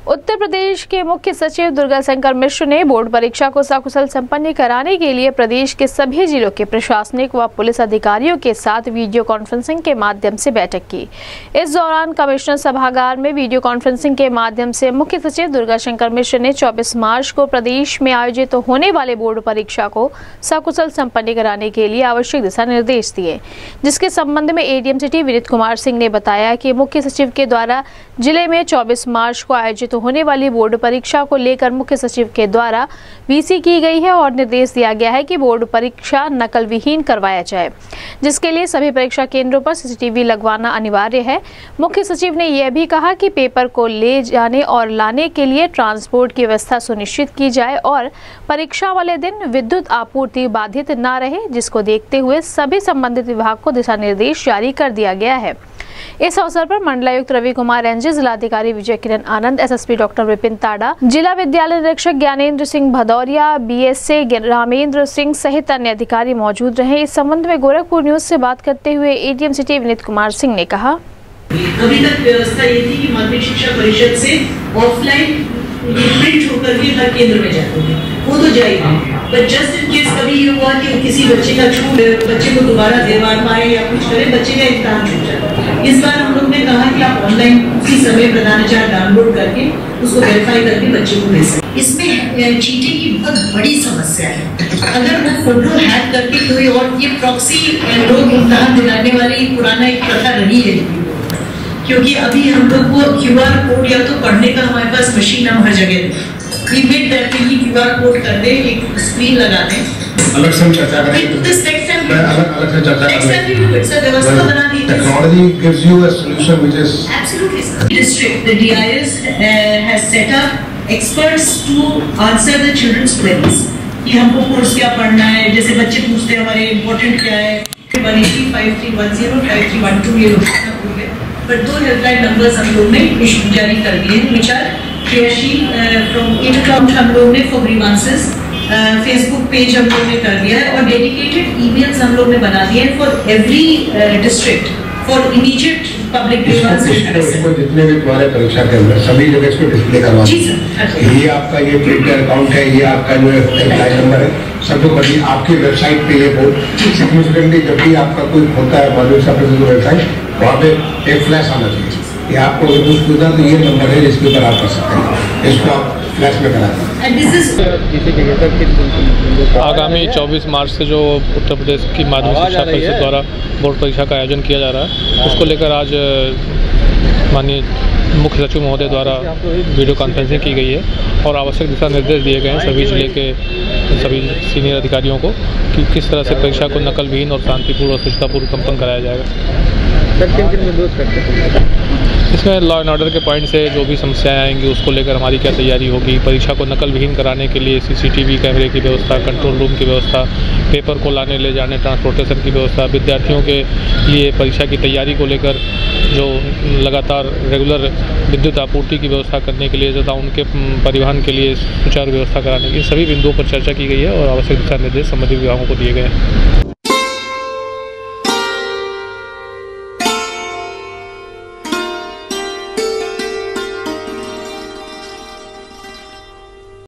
उत्तर प्रदेश के मुख्य सचिव दुर्गा शंकर मिश्र ने बोर्ड परीक्षा को सकुशल संपन्न कराने के लिए प्रदेश के सभी जिलों के प्रशासनिक व पुलिस अधिकारियों के साथ वीडियो कॉन्फ्रेंसिंग के माध्यम से बैठक की। इस दौरान कमिश्नर सभागार में वीडियो कॉन्फ्रेंसिंग के माध्यम से मुख्य सचिव दुर्गा शंकर मिश्र ने 24 मार्च को प्रदेश में आयोजित होने वाले बोर्ड परीक्षा को सकुशल संपन्न कराने के लिए आवश्यक दिशा निर्देश दिए, जिसके संबंध में एडीएम सिटी विनीत कुमार सिंह ने बताया कि मुख्य सचिव के द्वारा जिले में 24 मार्च को आयोजित होने वाली बोर्ड परीक्षा को लेकर मुख्य सचिव के द्वारा वीसी की गई है और निर्देश दिया गया है कि बोर्ड परीक्षा नकल विहीन करवाया जाए, जिसके लिए सभी परीक्षा केंद्रों पर सीसीटीवी लगवाना अनिवार्य है। मुख्य सचिव ने यह भी कहा कि पेपर को ले जाने और लाने के लिए ट्रांसपोर्ट की व्यवस्था सुनिश्चित की जाए और परीक्षा वाले दिन विद्युत आपूर्ति बाधित न रहे, जिसको देखते हुए सभी संबंधित विभाग को दिशा निर्देश जारी कर दिया गया है। इस अवसर पर मंडलायुक्त रवि कुमार एनजी, जिलाधिकारी विजय किरण आनंद, एसएसपी डॉक्टर विपिन ताड़ा, जिला विद्यालय निरीक्षक ज्ञानेंद्र सिंह भदौरिया, बीएसए रामेंद्र सिंह सहित अन्य अधिकारी मौजूद रहे। इस संबंध में गोरखपुर न्यूज से बात करते हुए एडीएम सिटी विनीत कुमार सिंह ने कहा, अभी तक व्यवस्था ये थी कि माध्यमिक शिक्षा परिषद से ऑफलाइन प्रिंट होकर के हर केंद्र में जाते थे, वो तो जाएगा, पर जस्ट इन केस कभी ये हुआ कि किसी बच्चे का छूट, बच्चे को दोबारा देवार पाए या कुछ करे, बच्चे का इम्तिहान छूट जाए। इस बार हम लोग ने कहा कि आप ऑनलाइन उसी समय प्रधानाचार्य डाउनलोड करके उसको वेरीफाई करके बच्चे को भेज सकते। इसमें चीटिंग की बहुत बड़ी समस्या है। अगर वो फोटो हैक करके कोई और ये प्रॉक्सी लोग इम्तिहान दिलाने वाली पुराना एक प्रथा रही है, क्योंकि अभी हम लोग को क्यूआर कोड या तो पढ़ने का हमारे पास मशीन हम हर जगह क्यूआर कोड कर दे, एक स्क्रीन लगा दें, अलग से चर्चा करेंगे, अलग से चर्चा करेंगे। व्यवस्था बना दी। Technology gives you a solution which is absolutely district. The DIS has set up experts to answer the children's queries. कि हमको कोर्स क्या पढ़ना है, जैसे बच्चे पूछते हैं हमारे इम्पोर्टेंट क्या है, 1805310 5312 ये लोग, पर 2 हेल्पलाइन नंबर्स हम लोग ने जारी कर दिए हैं, which are क्रियाशील फ्रॉम इन अकाउंट हम लोग ने फॉर ग्रीवांसेस, फेसबुक पेज हम लोग ने कर दिया है और डेडिकेटेड ईमेल्स हम लोग ने बना दिए हैं for every district for immediate public grievances. जितने भी तुम्हारे परीक्षा के अंदर सभी जगह इसको डिस्प्ले करवा, ये आपका ये ट्विटर अकाउंट है, ये आपका जो हेल्पलाइन नंबर है, सबको बड़ी आपकी वेबसाइट पे ये बोर्ड सिग्निफिकेंटली जब भी आपका कोई होता है माध्यमिक शिक्षा परिषद वेबसाइट, वहाँ पे एक फ्लैश आना चाहिए कि आपको अगर कुछ पूछना तो ये नंबर है जिसके ऊपर आप कर सकते हैं, इसको आप फ्लैश में करा दें। आगामी 24 मार्च से जो उत्तर प्रदेश की माध्यमिक शिक्षा परिषद द्वारा बोर्ड परीक्षा का आयोजन किया जा रहा है, उसको लेकर आज माननीय मुख्य सचिव महोदय द्वारा वीडियो कॉन्फ्रेंसिंग की गई है और आवश्यक दिशा निर्देश दिए गए हैं सभी जिले के सभी सीनियर अधिकारियों को कि किस तरह से परीक्षा को नकल विहीन और शांतिपूर्ण और सुचितापूर्व संपन्न कराया जाएगा। इसमें लॉ एंड ऑर्डर के पॉइंट से जो भी समस्याएं आएंगी उसको लेकर हमारी क्या तैयारी होगी, परीक्षा को नकल विहीन कराने के लिए सीसीटीवी कैमरे की व्यवस्था, कंट्रोल रूम की व्यवस्था, पेपर को लाने ले जाने ट्रांसपोर्टेशन की व्यवस्था, विद्यार्थियों के लिए परीक्षा की तैयारी को लेकर जो लगातार रेगुलर विद्युत आपूर्ति की व्यवस्था करने के लिए तथा उनके परिवहन के लिए सुचारू व्यवस्था कराने की सभी बिंदुओं पर चर्चा की गई है और आवश्यक दिशा निर्देश संबंधित विभागों को दिए गए हैं।